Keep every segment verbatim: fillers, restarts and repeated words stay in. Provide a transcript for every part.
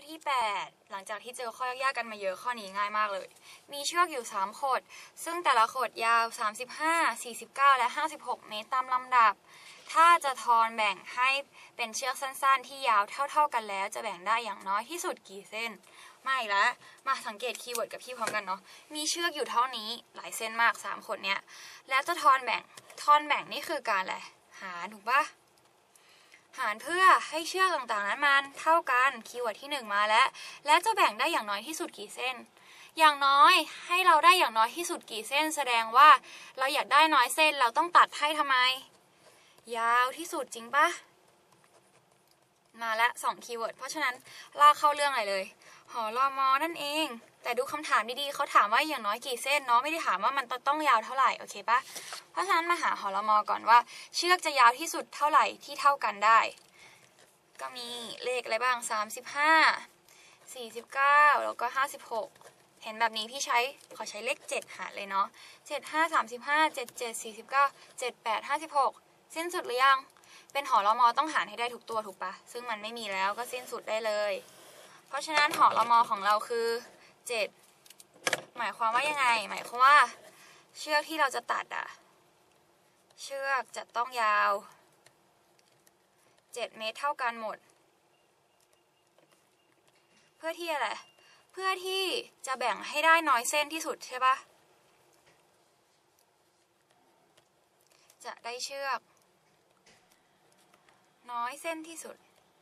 ที่แปดหลังจากที่เจอข้อยากๆกันมาเยอะข้อนี้ง่ายมากเลยมีเชือกอยู่สามขดซึ่งแต่ละขดยาวสามสิบห้า สี่สิบเก้าและห้าสิบหกเมตรตามลำดับถ้าจะทอนแบ่งให้เป็นเชือกสั้นๆที่ยาวเท่าๆกันแล้วจะแบ่งได้อย่างน้อยที่สุดกี่เส้นไม่ละมาสังเกตคีย์เวิร์ดกับพี่พร้อมกันเนาะมีเชือกอยู่เท่านี้หลายเส้นมากสามขดเนี้ยแล้วจะทอนแบ่งทอนแบ่งนี่คือการอะไรหารถูกปะหารเพื่อให้เชือกต่างๆนั้นมันเท่ากันคีย์เวิร์ดที่หนึ่งมาแล้วและจะแบ่งได้อย่างน้อยที่สุดกี่เส้นอย่างน้อยให้เราได้อย่างน้อยที่สุดกี่เส้นแสดงว่าเราอยากได้น้อยเส้นเราต้องตัดให้ทำไมยาวที่สุดจริงปะมาละสองคีย์เวิร์ดเพราะฉะนั้นลากเข้าเรื่องอะไรเลยหอรอมอนั่นเองแต่ดูคำถามดีๆเขาถามว่าอย่างน้อยกี่เส้นเนาะไม่ได้ถามว่ามันต้องยาวเท่าไหร่โอเคปะเพราะฉะนั้นมาหาหอรอมอก่อนว่าเชือกจะยาวที่สุดเท่าไหร่ที่เท่ากันได้ก็มีเลขอะไรบ้างสามสิบห้า สี่สิบเก้าแล้วก็ห้าสิบหกเห็นแบบนี้พี่ใช้ขอใช้เลขเจ็ดหารเลยเนาะเจ็ด ห้า สามสิบห้า เจ็ด เจ็ด สี่สิบเก้า เจ็ด แปด ห้าสิบหกสิ้นสุดหรือยังเป็นหอรอมอต้องหารให้ได้ทุกตัวถูกปะซึ่งมันไม่มีแล้วก็สิ้นสุดได้เลยเพราะฉะนั้นหอรอมอของเราคือเจ็ดหมายความว่ายังไงหมายความว่าเชือกที่เราจะตัดอะเชือกจะต้องยาวเจ็ดเมตรเท่ากันหมดเพื่อที่อะไรเพื่อที่จะแบ่งให้ได้น้อยเส้นที่สุดใช่ปะจะได้เชือกน้อยเส้นที่สุด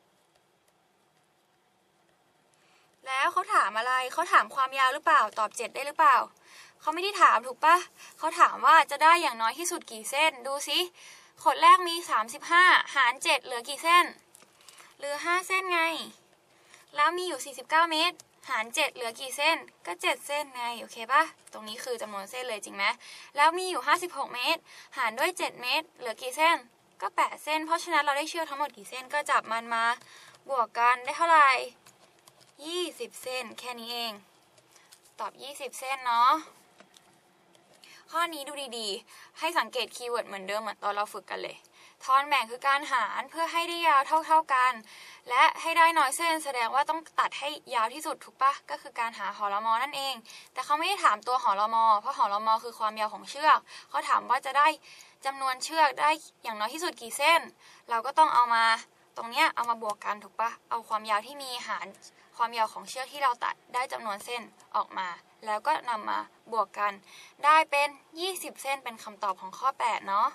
แล้วเขาถามอะไรเขาถามความยาวหรือเปล่าตอบเจ็ดได้หรือเปล่าเขาไม่ได้ถามถูกปะเขาถามว่าจะได้อย่างน้อยที่สุดกี่เส้นดูสิขดแรกมีสามสิบห้าหารเจ็ดเหลือกี่เส้นเหลือห้าเส้นไงแล้วมีอยู่สี่สิบเก้าเมตรหารเจ็ดเหลือกี่เส้นก็เจ็ดเส้นไงโอเคปะตรงนี้คือจำนวนเส้นเลยจริงไหมแล้วมีอยู่ห้าสิบหกเมตรหารด้วยเจ็ดเมตรเหลือกี่เส้นก็แปดเส้นเพราะฉะนั้นเราได้เชือกทั้งหมดกี่เส้นก็จับมันมาบวกกันได้เท่าไหร่ยี่สิบเส้นแค่นี้เองตอบยี่สิบเส้นเนาะข้อนี้ดูดีๆให้สังเกตคีย์เวิร์ดเหมือนเดิมเหมือนตอนเราฝึกกันเลยทอนแบ่งคือการหารเพื่อให้ได้ยาวเท่าๆกันและให้ได้น้อยเส้นแสดงว่าต้องตัดให้ยาวที่สุดถูกปะก็คือการหาหอรมอนั่นเองแต่เขาไม่ได้ถามตัวหอรมอเพราะหอรมอคือความยาวของเชือกเขาถามว่าจะได้จำนวนเชือกได้อย่างน้อยที่สุดกี่เส้นเราก็ต้องเอามาตรงเนี้ยเอามาบวกกันถูกปะเอาความยาวที่มีหารความยาวของเชือกที่เราตัดได้จำนวนเส้นออกมาแล้วก็นำมาบวกกันได้เป็นยี่สิบเส้นเป็นคำตอบของข้อแปดเนาะ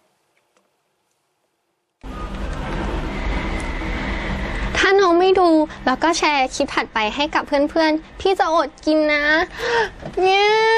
ถ้าน้องไม่ดูแล้วก็แชร์คลิปถัดไปให้กับเพื่อนๆพี่จะอดกินนะเนี่ย